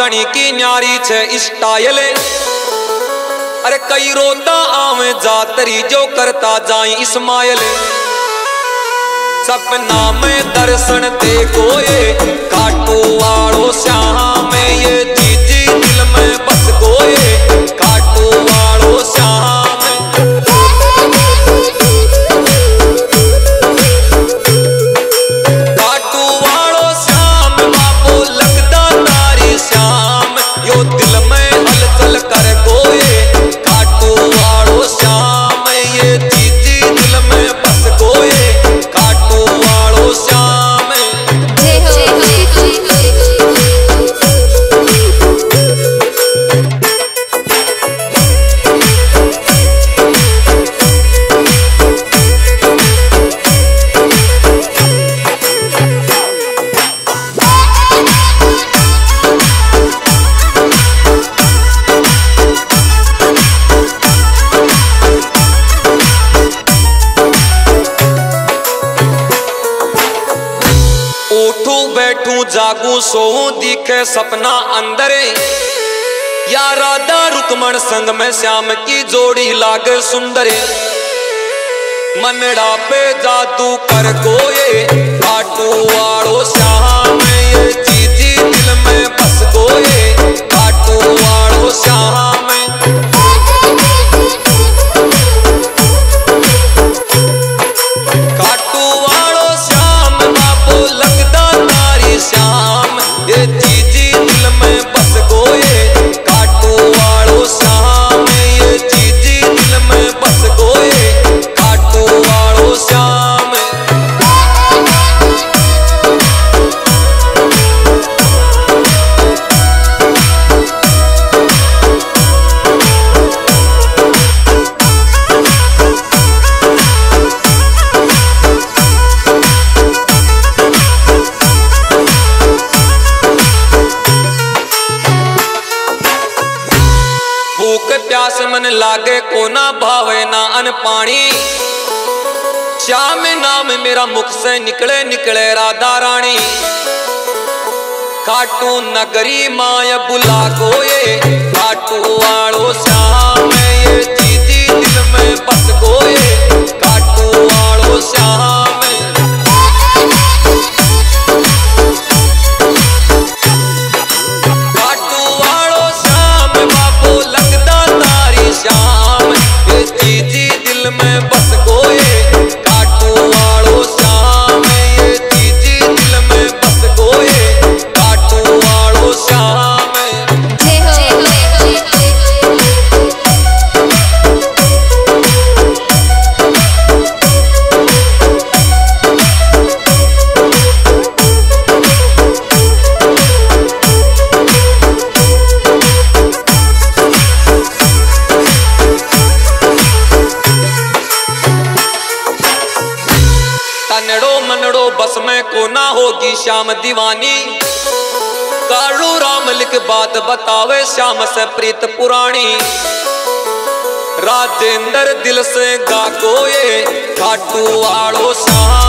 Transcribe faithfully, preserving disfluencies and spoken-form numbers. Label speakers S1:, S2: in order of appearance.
S1: रानी की न्यारी छे स्टाइल। अरे कई रोता आवे जातरी जो करता जाई इस्माइल। सपना में दर्शन देखो ये खाटू वालो श्याम, ये चीजी दिल में बस गोए खाटू वालो श्याम। खाटू वालो श्याम बापो लगदा तारी श्याम, यो दिल में हलचल कर गोए खाटू वालो श्याम, ये चीजी दिल में बस गोए खाटू वालो श्याम। जागू सोऊं दिखे सपना अंदरे, या राधा रुकमण संग में श्याम की जोड़ी लागे सुंदरे। मनड़ा पे जादू कर गोए खाटू वालो श्याम, ये चीजी दिल में बस गोए खाटू वालो श्याम। खाटू वालो श्याम बाबू लगदा श्याम, ये चीजी दिल में बस गोए खाटू वालो श्याम, ये चीजी दिल में बस गोए खाटू वालो श्याम। प्यास मन लागे को ना भावे ना अन पानी, श्याम नाम मेरा मुख से निकले निकले राधा रानी। खाटू नगरी माय बुला गोए खाटू वालो श्याम, ये चीजी दिल में बस गोए खाटू वालो श्याम। खाटू वालो श्याम बाबू लगदा श्याम, ये चीजी दिल में बस गोए खाटू वालो श्याम, ये चीजी दिल में बस गोए खाटू वालो श्याम। तनड़ो मनड़ो बस में को ना होगी श्याम दीवानी, कालू राम लिख बात बतावे श्याम से प्रीत पुरानी। राजेंद्र दिल से गा गोए खाटू वालो श्याम।